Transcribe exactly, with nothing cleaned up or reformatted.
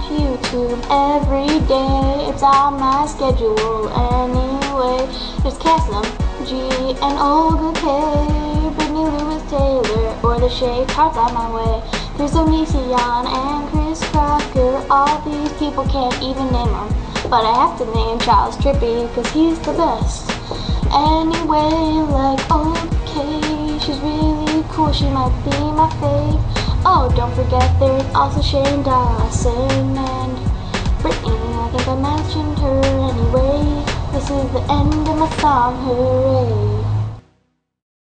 YouTube every day. It's on my schedule anyway. There's Cassim, G, and Olga K, Brittany Lewis Taylor, or the Shake Hearts on my way. There's Onision and Chris Crocker. All these people can't even name them, but I have to name Charles Trippy, cause he's the best. Anyway, like, okay, she's really cool, she might be my fave. Oh, don't forget there's also Shane Dawson and Brittany, I think I mentioned her anyway. This is the end of my song, hooray.